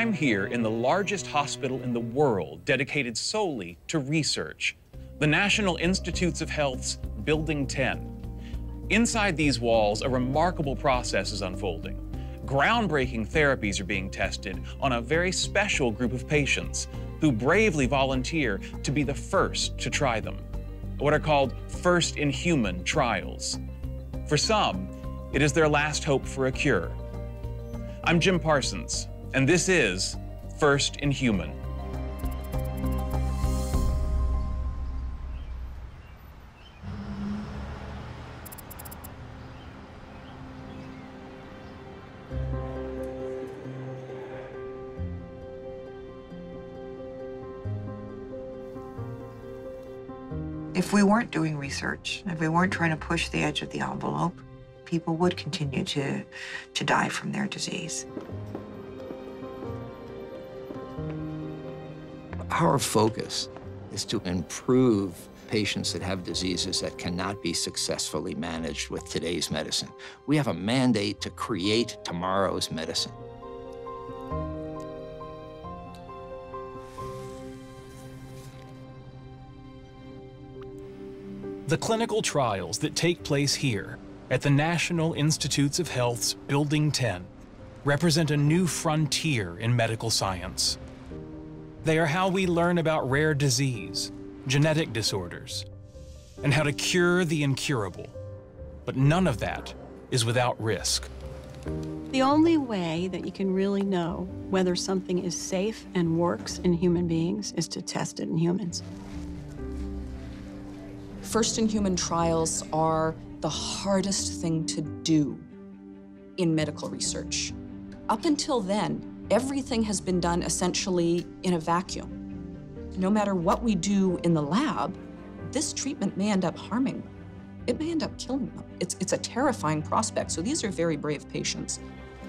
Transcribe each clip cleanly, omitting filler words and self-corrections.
I'm here in the largest hospital in the world dedicated solely to research, the National Institutes of Health's Building 10. Inside these walls, a remarkable process is unfolding. Groundbreaking therapies are being tested on a very special group of patients who bravely volunteer to be the first to try them, what are called first-in-human trials. For some, it is their last hope for a cure. I'm Jim Parsons, and this is First in Human. If we weren't doing research, if we weren't trying to push the edge of the envelope, people would continue to die from their disease. Our focus is to improve patients that have diseases that cannot be successfully managed with today's medicine. We have a mandate to create tomorrow's medicine. The clinical trials that take place here at the National Institutes of Health's Building 10 represent a new frontier in medical science. They are how we learn about rare disease, genetic disorders, and how to cure the incurable. But none of that is without risk. The only way that you can really know whether something is safe and works in human beings is to test it in humans. First-in-human trials are the hardest thing to do in medical research. Up until then, everything has been done essentially in a vacuum. No matter what we do in the lab, this treatment may end up harming them. It may end up killing them. It's a terrifying prospect, so these are very brave patients.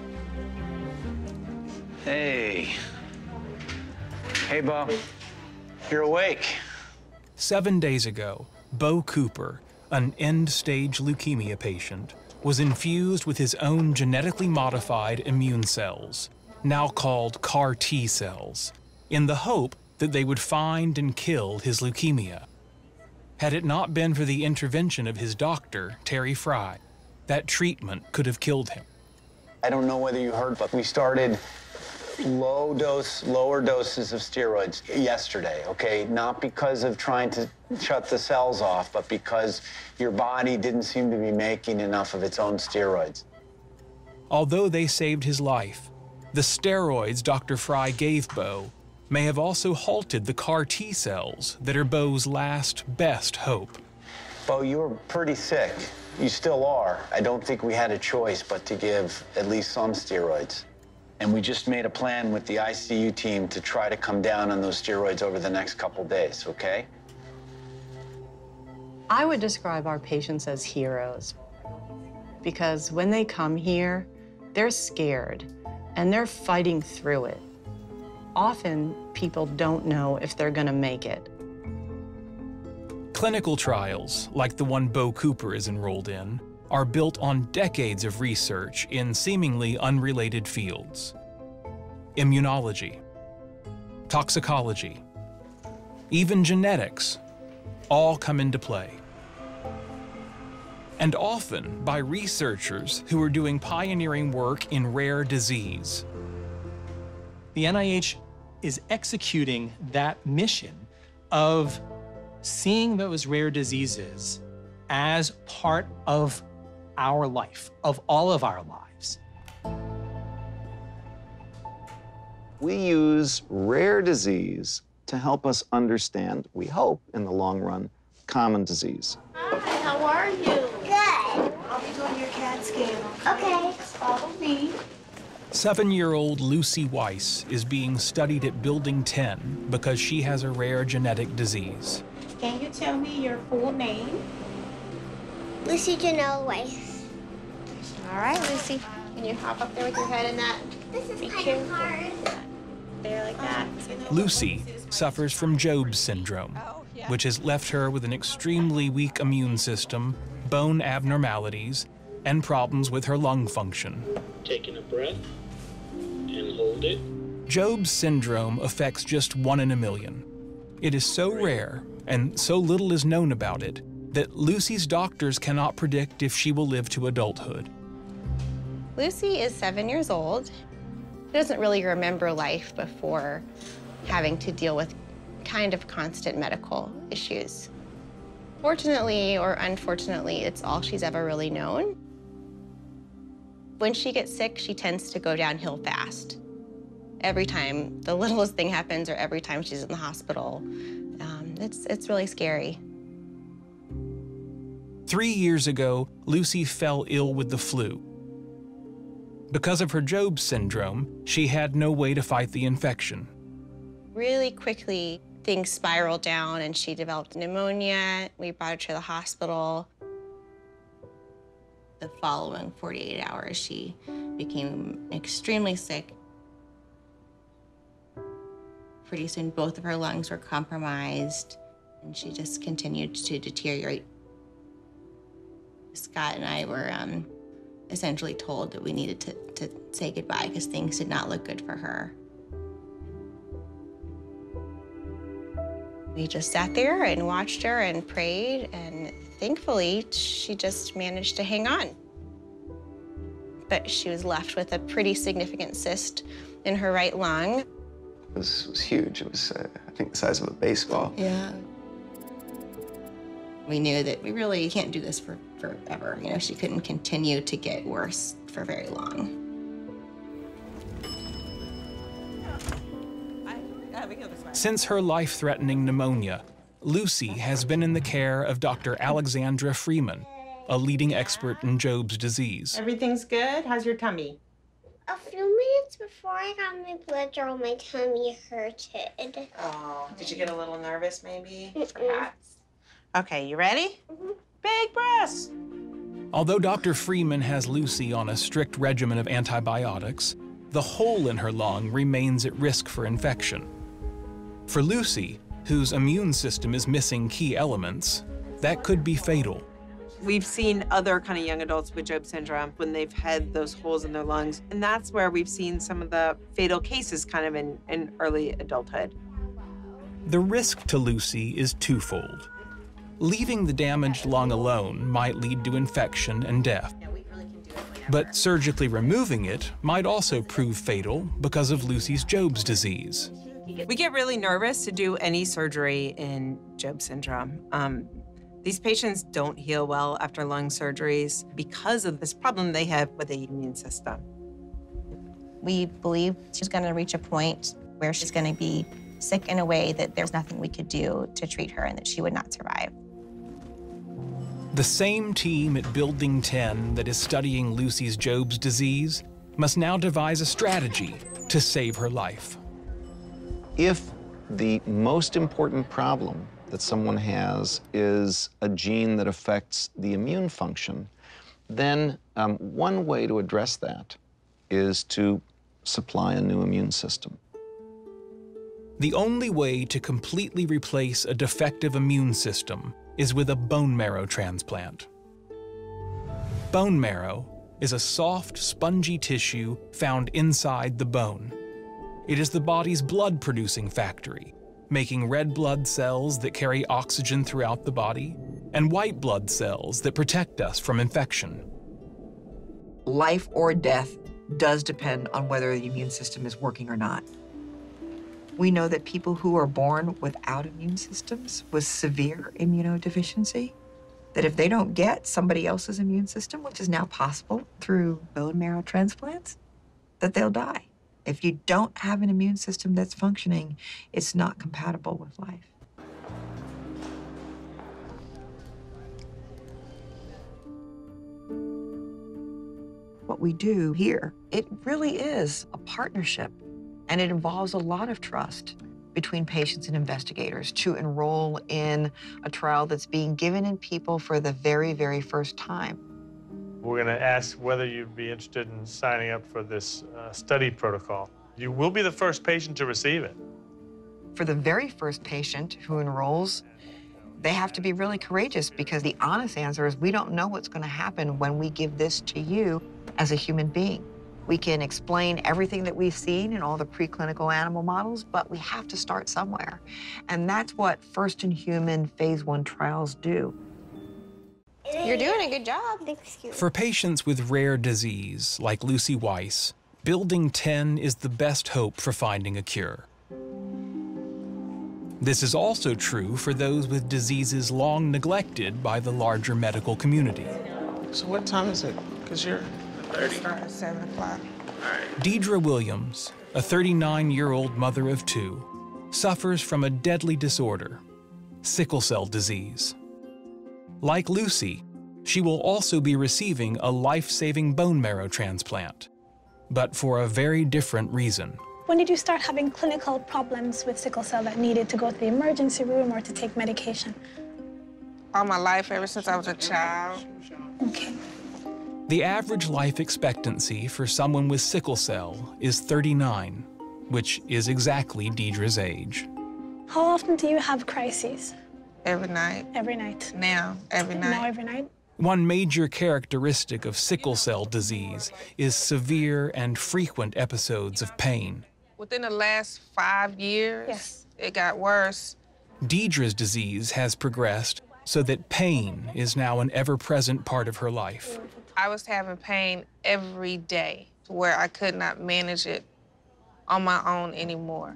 Hey. Hey, Bo. You're awake. 7 days ago, Bo Cooper, an end-stage leukemia patient, was infused with his own genetically modified immune cells, now called CAR T cells, in the hope that they would find and kill his leukemia. Had it not been for the intervention of his doctor, Terry Fry, that treatment could have killed him. I don't know whether you heard, but we started lower doses of steroids yesterday, okay? Not because of trying to shut the cells off, but because your body didn't seem to be making enough of its own steroids. Although they saved his life, the steroids Dr. Fry gave Bo may have also halted the CAR T cells that are Bo's last best hope. Bo, you were pretty sick. You still are. I don't think we had a choice but to give at least some steroids. And we just made a plan with the ICU team to try to come down on those steroids over the next couple days, okay? I would describe our patients as heroes because when they come here, they're scared and they're fighting through it. Often, people don't know if they're gonna make it. Clinical trials, like the one Bo Cooper is enrolled in, are built on decades of research in seemingly unrelated fields. Immunology, toxicology, even genetics, all come into play. And often by researchers who are doing pioneering work in rare disease. The NIH is executing that mission of seeing those rare diseases as part of our life, of all of our lives. We use rare disease to help us understand, we hope, in the long run, common disease. Hi, how are you? Good. I'll be doing your CAT scan. Okay. Follow me. 7-year-old Lucy WIESE is being studied at Building 10 because she has a rare genetic disease. Can you tell me your full name? Lucy Janelle WIESE. All right, Lucy. Can you hop up there with your head in that? This is Be kind careful. of hard. There, like that. Lucy suffers from Job's syndrome, which has left her with an extremely weak immune system, bone abnormalities, and problems with her lung function. Taking a breath and hold it. Job's syndrome affects just 1 in a million. It is so rare, and so little is known about it, that Lucy's doctors cannot predict if she will live to adulthood. Lucy is 7 years old. She doesn't really remember life before having to deal with kind of constant medical issues. Fortunately or unfortunately, it's all she's ever really known. When she gets sick, she tends to go downhill fast. Every time the littlest thing happens or every time she's in the hospital, it's really scary. 3 years ago, Lucy fell ill with the flu. Because of her Job's syndrome, she had no way to fight the infection. Really quickly, things spiraled down and she developed pneumonia. We brought her to the hospital. The following 48 hours, she became extremely sick. Pretty soon, both of her lungs were compromised, and she just continued to deteriorate. Scott and I were essentially told that we needed to say goodbye because things did not look good for her. We just sat there and watched her and prayed, and thankfully, she just managed to hang on. But she was left with a pretty significant cyst in her right lung. It was huge. It was, I think, the size of a baseball. Yeah. We knew that we really can't do this forever. You know, she couldn't continue to get worse for very long. Since her life-threatening pneumonia, Lucy has been in the care of Dr. Alexandra Freeman, a leading expert in Job's disease. Everything's good? How's your tummy? A few minutes before I got my blood draw, my tummy hurted. Oh, did you get a little nervous maybe? Mm-mm. Okay, you ready? Mm-hmm. Big breaths. Although Dr. Freeman has Lucy on a strict regimen of antibiotics, the hole in her lung remains at risk for infection. For Lucy, whose immune system is missing key elements, that could be fatal. We've seen other kind of young adults with Job syndrome when they've had those holes in their lungs, and that's where we've seen some of the fatal cases kind of in early adulthood. The risk to Lucy is twofold. Leaving the damaged lung alone might lead to infection and death. But surgically removing it might also prove fatal because of Lucy's Job's disease. We get really nervous to do any surgery in Job syndrome. These patients don't heal well after lung surgeries because of this problem they have with the immune system. We believe she's going to reach a point where she's going to be sick in a way that there's nothing we could do to treat her and that she would not survive. The same team at Building 10 that is studying Lucy's Job's disease must now devise a strategy to save her life. If the most important problem that someone has is a gene that affects the immune function, then one way to address that is to supply a new immune system. The only way to completely replace a defective immune system is with a bone marrow transplant. Bone marrow is a soft, spongy tissue found inside the bone. It is the body's blood-producing factory, making red blood cells that carry oxygen throughout the body, and white blood cells that protect us from infection. Life or death does depend on whether the immune system is working or not. We know that people who are born without immune systems with severe immunodeficiency, that if they don't get somebody else's immune system, which is now possible through bone marrow transplants, that they'll die. If you don't have an immune system that's functioning, it's not compatible with life. What we do here, it really is a partnership, and it involves a lot of trust between patients and investigators to enroll in a trial that's being given in people for the very, very first time. We're going to ask whether you'd be interested in signing up for this study protocol. You will be the first patient to receive it. For the very first patient who enrolls, they have to be really courageous because the honest answer is we don't know what's going to happen when we give this to you as a human being. We can explain everything that we've seen in all the preclinical animal models, but we have to start somewhere. And that's what first-in-human phase 1 trials do. You're doing a good job. For patients with rare disease, like Lucy Weiss, Building 10 is the best hope for finding a cure. This is also true for those with diseases long neglected by the larger medical community. So what time is it? Because you're 30. Start at 7 o'clock. DEIDRA Williams, a 39-year-old mother of 2, suffers from a deadly disorder, sickle cell disease. Like Lucy, she will also be receiving a life-saving bone marrow transplant, but for a very different reason. When did you start having clinical problems with sickle cell that needed to go to the emergency room or to take medication? All my life, ever since I was a child. Okay. The average life expectancy for someone with sickle cell is 39, which is exactly DEIDRA's age. How often do you have crises? Every night. Every night? Now, every night. Now, every night? One major characteristic of sickle cell disease is severe and frequent episodes of pain. Within the last 5 years, it got worse. DEIDRA's disease has progressed so that pain is now an ever-present part of her life. I was having pain every day to where I could not manage it on my own anymore.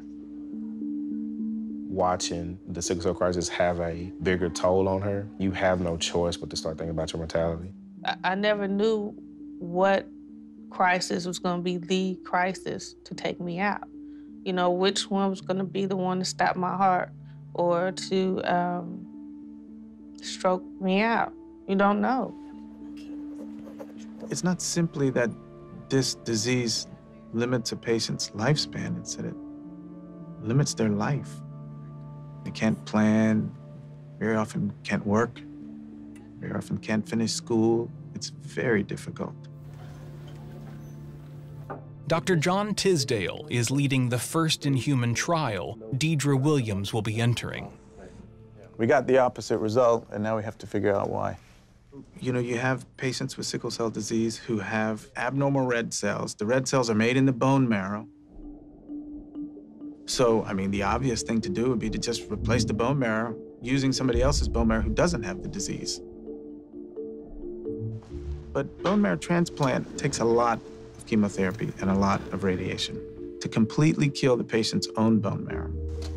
Watching the sickle cell crisis have a bigger toll on her, you have no choice but to start thinking about your mortality. I never knew what crisis was going to be the crisis to take me out. You know, which one was going to be the one to stop my heart or to stroke me out. You don't know. It's not simply that this disease limits a patient's lifespan, it's that it limits their life. They can't plan, very often can't work, very often can't finish school. It's very difficult. Dr. John Tisdale is leading the first-in-human trial DEIDRA Williams will be entering. We got the opposite result, and now we have to figure out why. You know, you have patients with sickle cell disease who have abnormal red cells. The red cells are made in the bone marrow. So, I mean, the obvious thing to do would be to just replace the bone marrow using somebody else's bone marrow who doesn't have the disease. But bone marrow transplant takes a lot of chemotherapy and a lot of radiation to completely kill the patient's own bone marrow.